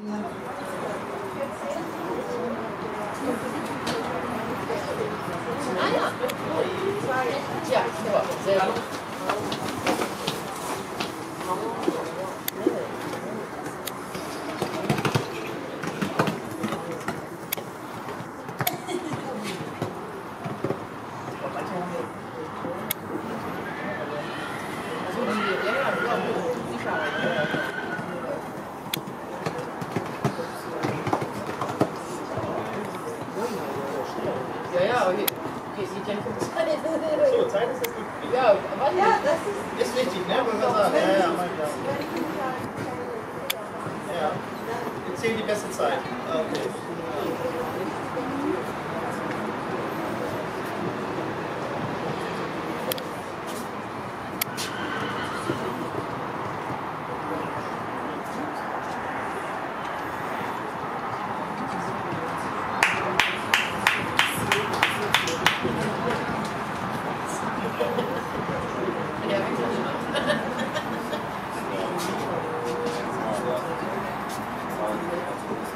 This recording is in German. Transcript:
Ah ja. Ja, super. Sehr gut. Ja, ja, aber hier sieht ja nicht um Zeit. So, Zeit ist jetzt nicht. Ja, wann? Ja, das ist Ist wichtig, ne? Wollen wir sagen. Ja, ja, mein Gott. Ja. Wir zählen die beste Zeit. Okay. Ja, wirklich.